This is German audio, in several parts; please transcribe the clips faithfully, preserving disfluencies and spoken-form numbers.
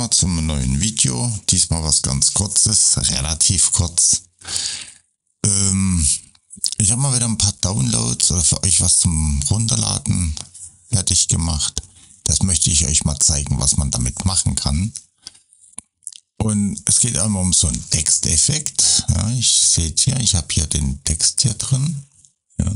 wieder zum neuen Video. Diesmal was ganz kurzes, relativ kurz. Ähm, ich habe mal wieder ein paar Downloads oder für euch was zum Runterladen fertig gemacht. Das möchte ich euch mal zeigen, was man damit machen kann. Und es geht einmal um so einen Texteffekt. Ja, ich seht hier, ich habe hier den Text hier drin. Ja.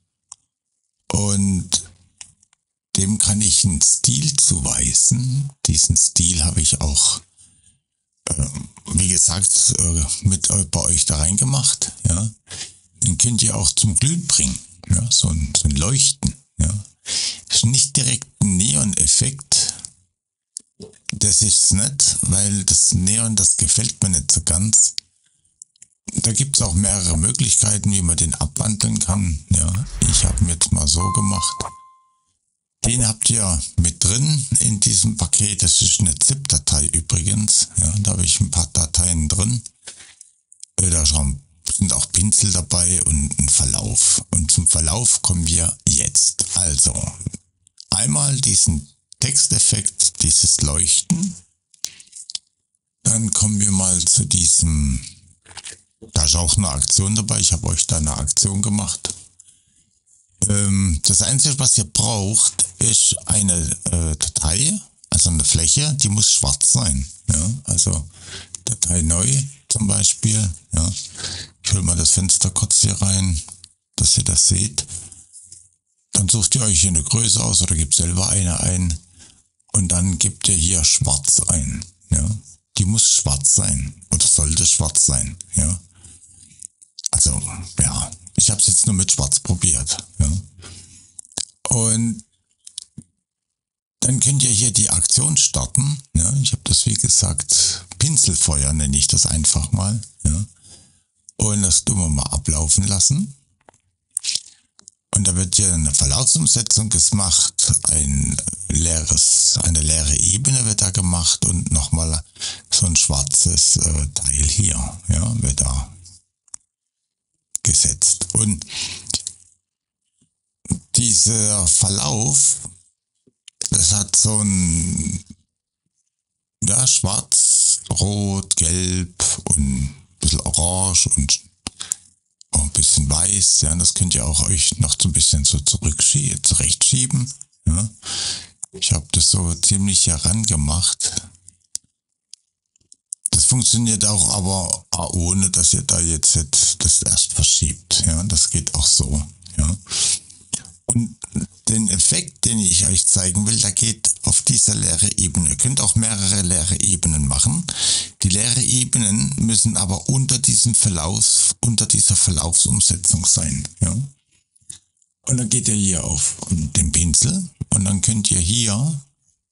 Und dem kann ich einen Stil zuweisen. Diesen Stil habe ich auch, äh, wie gesagt, äh, mit äh, bei euch da reingemacht. Ja. Den könnt ihr auch zum Glühen bringen. Ja, so ein, so ein Leuchten. Ja. Ist nicht direkt ein Neon-Effekt. Das ist nicht, weil das Neon, das gefällt mir nicht so ganz. Da gibt es auch mehrere Möglichkeiten, wie man den abwandeln kann. Ja, ich habe mir jetzt mal so gemacht. Den habt ihr mit drin in diesem Paket. Das ist eine ZIP-Datei übrigens. Ja, da habe ich ein paar Dateien drin. Da sind auch Pinsel dabei und ein Verlauf. Und zum Verlauf kommen wir jetzt. Also einmal diesen Texteffekt, dieses Leuchten. Dann kommen wir mal zu diesem, da ist auch eine Aktion dabei, ich habe euch da eine Aktion gemacht. Ähm, das Einzige, was ihr braucht, ist eine äh, Datei, also eine Fläche, die muss schwarz sein. Ja? Also Datei neu zum Beispiel. Ja? Ich hole mal das Fenster kurz hier rein, dass ihr das seht. Dann sucht ihr euch hier eine Größe aus oder gebt selber eine ein. Und dann gebt ihr hier schwarz ein. Ja, die muss schwarz sein oder sollte schwarz sein. Ja, also ja, ich habe es jetzt nur mit schwarz probiert. Ja, und dann könnt ihr hier die Aktion starten. Ja, ich habe das wie gesagt Pinselfeuer nenne ich das einfach mal. Ja, und das tun wir mal ablaufen lassen. Und da wird hier eine Verlaufsumsetzung gemacht, ein leeres, eine leere Ebene wird da gemacht und nochmal so ein schwarzes äh, Teil hier, ja, wird da gesetzt. Und dieser Verlauf, das hat so ein, ja, schwarz, rot, gelb und ein bisschen orange und auch ein bisschen weiß, ja, das könnt ihr auch euch noch so ein bisschen so zurückschieben, zurechtschieben, ja. Ich habe das so ziemlich herangemacht. Das funktioniert auch, aber ohne, dass ihr da jetzt, jetzt das erst verschiebt, ja, das geht auch so, ja. Und den Effekt, den ich euch zeigen will, der geht auf dieser leere Ebene. Ihr könnt auch mehrere leere Ebenen machen. Die leere Ebenen müssen aber unter diesem Verlauf, unter dieser Verlaufsumsetzung sein. Ja? Und dann geht ihr hier auf den Pinsel und dann könnt ihr hier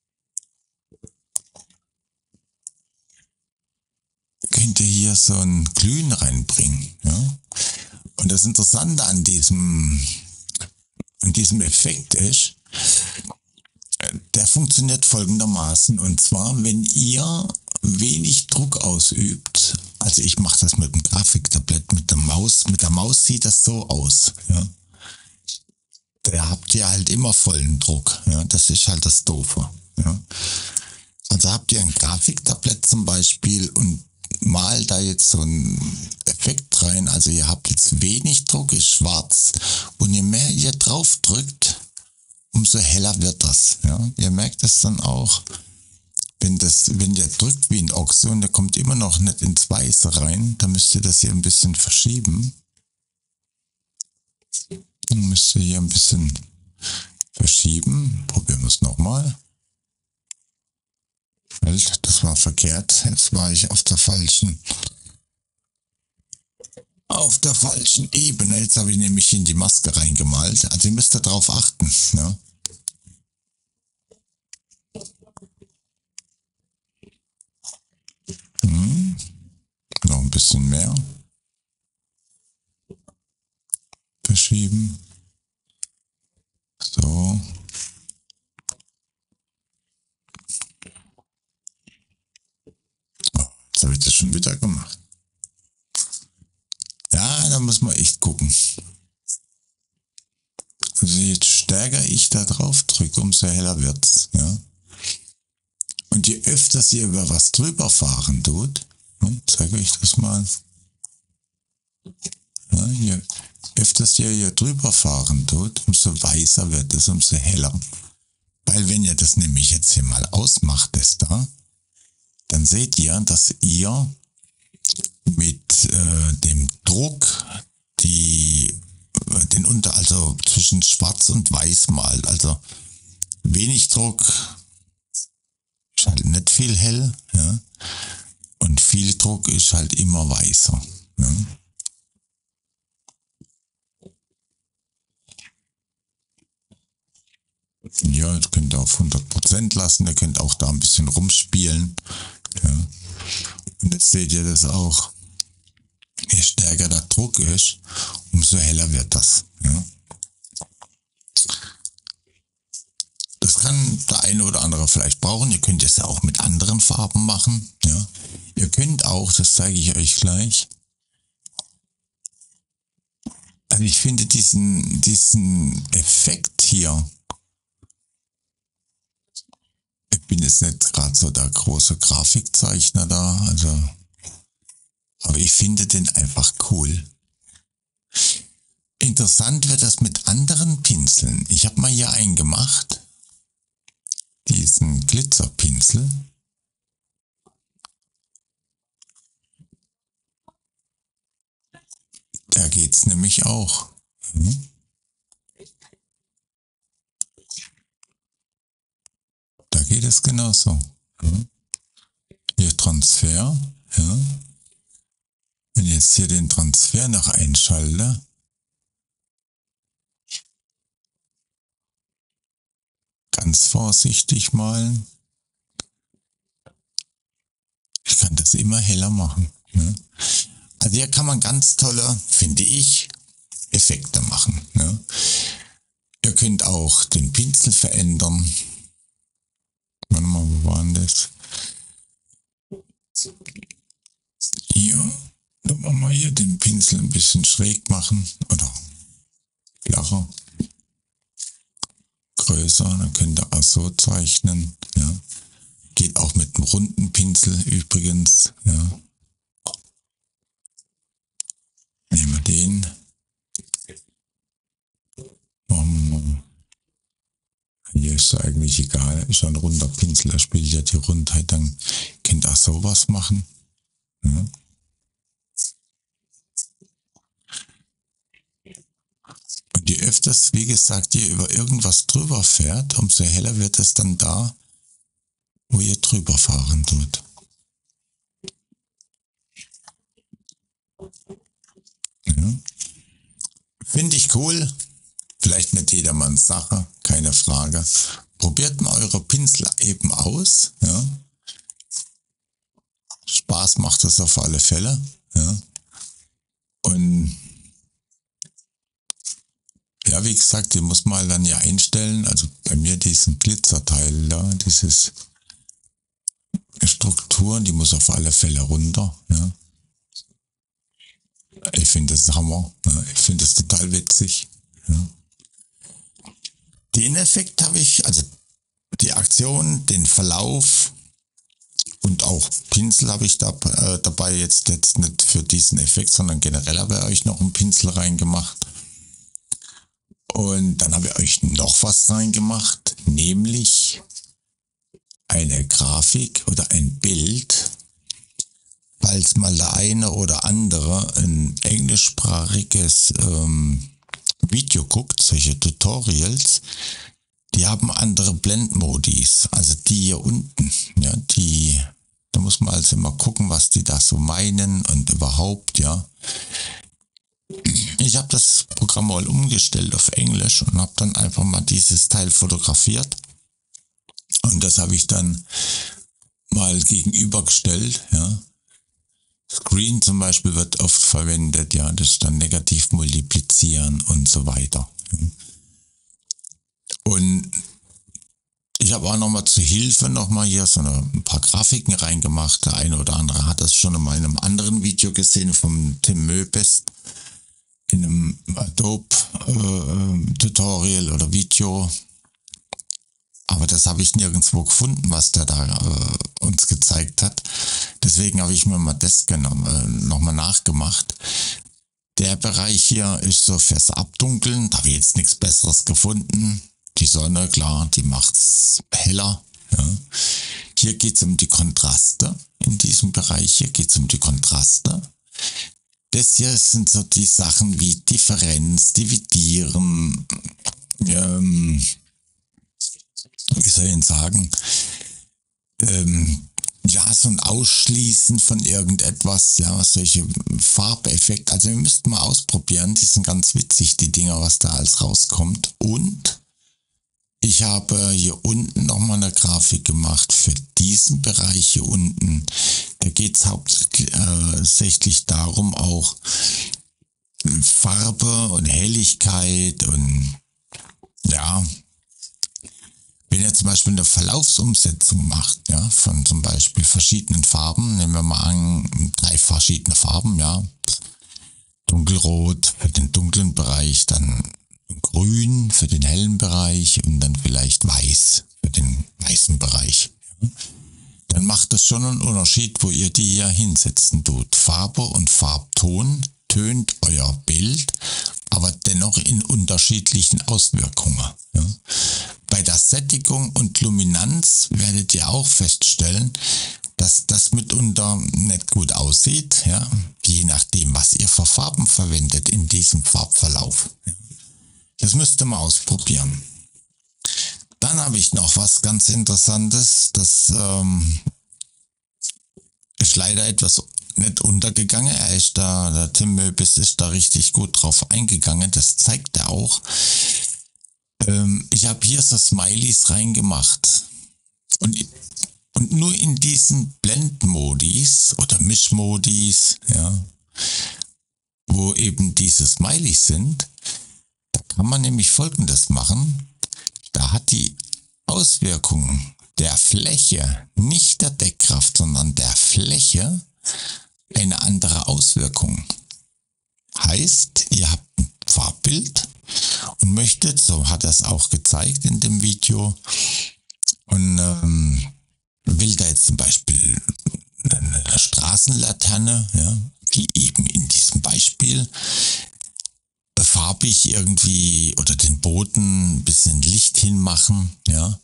könnt ihr hier so ein Glühen reinbringen. Ja? Und das Interessante an diesem an diesem Effekt ist, der funktioniert folgendermaßen. Und zwar, wenn ihr wenig Druck ausübt, also ich mache das mit dem Grafiktablett, mit der Maus, mit der Maus sieht das so aus. Ja. Da habt ihr halt immer vollen Druck. Ja. Das ist halt das Doofe. Ja. Also habt ihr ein Grafiktablett zum Beispiel und mal da jetzt so ein Effekt rein, also ihr habt jetzt wenig Druck, ist schwarz und je mehr ihr drauf drückt, umso heller wird das. Ja? Ihr merkt es dann auch, wenn das, wenn ihr drückt wie ein Ochse und der kommt immer noch nicht ins Weiße rein, dann müsst ihr das hier ein bisschen verschieben. Dann müsst ihr hier ein bisschen verschieben. Probieren wir es nochmal. Das war verkehrt. Jetzt war ich auf der falschen auf der falschen Ebene. Jetzt habe ich nämlich in die Maske reingemalt. Also ihr müsst darauf achten. Ja. Hm. Noch ein bisschen mehr. Verschieben. So. Jetzt habe ich das schon wieder gemacht. Ja, da muss man echt gucken. Also je stärker ich da drauf drücke, umso heller wird's. Ja. Und Und je öfters ihr über was drüber fahren tut, ne, zeige ich das mal, ja, je öfters ihr hier drüber fahren tut, umso weißer wird es, umso heller. Weil wenn ihr das nämlich jetzt hier mal ausmacht, das da, dann seht ihr, dass ihr mit äh, dem Druck die den Unter, also zwischen Schwarz und Weiß malt. Also wenig Druck ist halt nicht viel hell, ja. Und viel Druck ist halt immer weißer. Ja. Ja, ihr könnt auf hundert Prozent lassen, ihr könnt auch da ein bisschen rumspielen. Ja. Und jetzt seht ihr das auch. Je stärker der Druck ist, umso heller wird das. Ja. Das kann der eine oder andere vielleicht brauchen. Ihr könnt es ja auch mit anderen Farben machen. Ja. Ihr könnt auch, das zeige ich euch gleich. Also ich finde diesen, diesen Effekt hier, ich bin jetzt nicht gerade so der große Grafikzeichner da, also, aber ich finde den einfach cool. Interessant wird das mit anderen Pinseln. Ich habe mal hier einen gemacht, diesen Glitzerpinsel. Da geht's nämlich auch. Hm? Da geht es genauso. Hm? Hier Transfer. Ja. Wenn ich jetzt hier den Transfer noch einschalte, ganz vorsichtig malen. Ich kann das immer heller machen. Ne? Also hier kann man ganz tolle, finde ich, Effekte machen. Ne? Ihr könnt auch den Pinsel verändern. Warte mal, wo war denn das? Hier, da wollen wir hier den Pinsel ein bisschen schräg machen. Oder flacher. Größer, dann könnt ihr auch so zeichnen. Ja. Geht auch mit einem runden Pinsel übrigens. Ja. Nehmen wir den. Machen wir mal. Hier ist es eigentlich egal, ist ein runder Pinsel, er spielt ja die Rundheit, dann könnt ihr auch sowas machen. Ja. Und je öfters, wie gesagt, ihr über irgendwas drüber fährt, umso heller wird es dann da, wo ihr drüber fahren tut. Ja. Finde ich cool. Vielleicht nicht jedermanns Sache, keine Frage. Probiert mal eure Pinsel eben aus. Ja. Spaß macht es auf alle Fälle. Ja. Und ja, wie gesagt, die muss man dann ja einstellen. Also bei mir diesen Glitzerteil da, dieses Struktur, die muss auf alle Fälle runter. Ja. Ich finde das Hammer. Ja. Ich finde das total witzig. Ja. Den Effekt habe ich, also die Aktion, den Verlauf und auch Pinsel habe ich da, äh, dabei jetzt, jetzt nicht für diesen Effekt, sondern generell habe ich euch noch einen Pinsel reingemacht. Und dann habe ich euch noch was reingemacht, nämlich eine Grafik oder ein Bild, falls mal der eine oder andere ein englischsprachiges ähm, Video guckt, solche Tutorials, die haben andere Blendmodis, also die hier unten, ja, die, da muss man also immer gucken, was die da so meinen und überhaupt, ja. Ich habe das Programm mal umgestellt auf Englisch und habe dann einfach mal dieses Teil fotografiert und das habe ich dann mal gegenübergestellt, ja. Screen zum Beispiel wird oft verwendet, ja, das ist dann negativ multiplizieren und so weiter. Und ich habe auch nochmal zur Hilfe nochmal hier so eine, ein paar Grafiken reingemacht. Der eine oder andere hat das schon in meinem anderen Video gesehen vom Tim Möbest in einem Adobe äh, Tutorial oder Video. Aber das habe ich nirgendwo gefunden, was der da äh, uns gezeigt hat. Deswegen habe ich mir mal das genommen, äh, nochmal nachgemacht. Der Bereich hier ist so fürs Abdunkeln. Da habe ich jetzt nichts Besseres gefunden. Die Sonne, klar, die macht's heller. Ja. Hier geht es um die Kontraste. In diesem Bereich hier geht es um die Kontraste. Das hier sind so die Sachen wie Differenz, Dividieren, ähm, wie soll ich denn sagen, ähm, ja, so ein Ausschließen von irgendetwas, ja, solche Farbeffekte. Also wir müssten mal ausprobieren, die sind ganz witzig, die Dinger, was da alles rauskommt. Und ich habe hier unten nochmal eine Grafik gemacht für diesen Bereich hier unten. Da geht es hauptsächlich darum, auch Farbe und Helligkeit und ja, wenn ihr zum Beispiel eine Verlaufsumsetzung macht, ja, von zum Beispiel verschiedenen Farben, nehmen wir mal an, drei verschiedene Farben, ja, dunkelrot für den dunklen Bereich, dann grün für den hellen Bereich und dann vielleicht weiß für den weißen Bereich. Ja. Dann macht das schon einen Unterschied, wo ihr die hier hinsetzen tut. Farbe und Farbton tönt euer Bild, aber dennoch in unterschiedlichen Auswirkungen. Ja. Bei der Sättigung und Luminanz werdet ihr auch feststellen, dass das mitunter nicht gut aussieht, ja, je nachdem, was ihr für Farben verwendet in diesem Farbverlauf. Ja. Das müsst ihr mal ausprobieren. Dann habe ich noch was ganz Interessantes, das ähm, ist leider etwas nicht untergegangen. Er ist da, der Tim Möbis ist da richtig gut drauf eingegangen. Das zeigt er auch. Ähm, ich habe hier so Smileys reingemacht. Und, und nur in diesen Blendmodis oder Mischmodis, ja, wo eben diese Smileys sind, da kann man nämlich Folgendes machen. Da hat die Auswirkung der Fläche, nicht der Deckkraft, sondern der Fläche, eine andere Auswirkung. Heißt, ihr habt ein Farbbild und möchtet, so hat er es auch gezeigt in dem Video, und ähm, will da jetzt zum Beispiel eine Straßenlaterne, ja, wie eben in diesem Beispiel, farbig irgendwie oder den Boden ein bisschen Licht hinmachen, ja,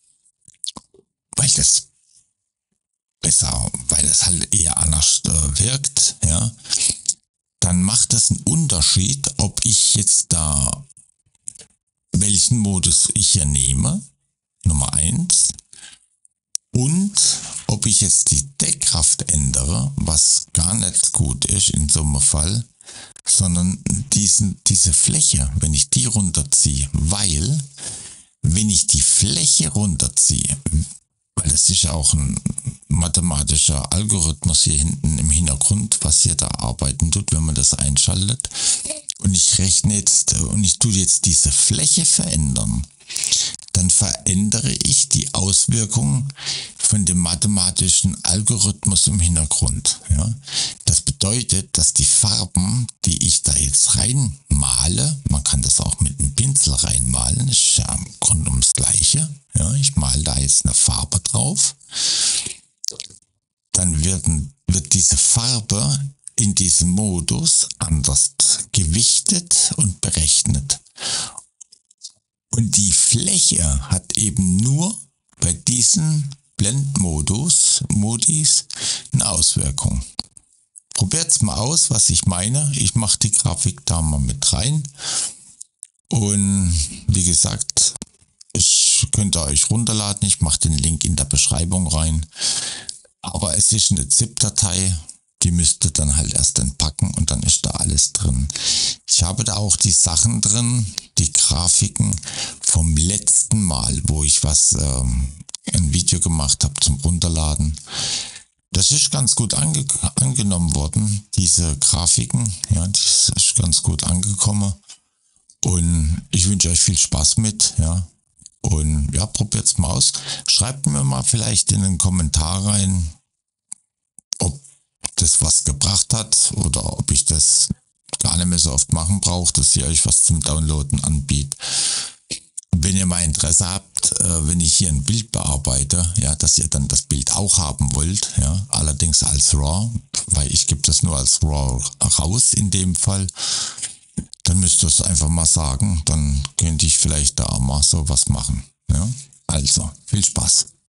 weil das besser, weil es halt eher anders äh, wirkt, ja, dann macht das einen Unterschied, ob ich jetzt da welchen Modus ich hier nehme, Nummer eins, und ob ich jetzt die Deckkraft ändere, was gar nicht gut ist in so einem Fall, sondern diesen, diese Fläche, wenn ich die runterziehe, weil, wenn ich die Fläche runterziehe, weil das ist ja auch ein mathematischer Algorithmus hier hinten im Hintergrund, was hier da arbeiten tut, wenn man das einschaltet, und ich rechne jetzt, und ich tue jetzt diese Fläche verändern, dann verändere ich die Auswirkungen von dem mathematischen Algorithmus im Hintergrund. Ja. Das bedeutet, dass die Farben, die ich da jetzt reinmale, man kann das auch mit einem Pinsel reinmalen, ist ja im Grunde ums Gleiche. Ja, ich male da jetzt eine Farbe drauf, dann werden, wird diese Farbe in diesem Modus anders gewichtet und berechnet. Und die Fläche hat eben nur bei diesen Blendmodus, Modis, eine Auswirkung. Probiert's mal aus, was ich meine. Ich mache die Grafik da mal mit rein. Und wie gesagt, ich könnt ihr euch runterladen. Ich mache den Link in der Beschreibung rein. Aber es ist eine ZIP-Datei. Die müsst ihr dann halt erst entpacken und dann ist da alles drin. Ich habe da auch die Sachen drin, die Grafiken vom letzten Mal, wo ich was, ähm, ein Video gemacht habe zum Runterladen. Das ist ganz gut ange angenommen worden, diese Grafiken. Ja, das ist ganz gut angekommen. Und ich wünsche euch viel Spaß mit, ja. Und ja, probiert's mal aus. Schreibt mir mal vielleicht in den Kommentar rein, ob das was gebracht hat oder ob ich das gar nicht mehr so oft machen brauche, dass ihr euch was zum Downloaden anbietet. Wenn ihr mal Interesse habt, äh, wenn ich hier ein Bild bearbeite, ja, dass ihr dann das Bild auch haben wollt, ja, allerdings als RAW, weil ich gebe das nur als RAW raus in dem Fall, dann müsst ihr es einfach mal sagen, dann könnte ich vielleicht da mal so was machen. Ja. Also, viel Spaß.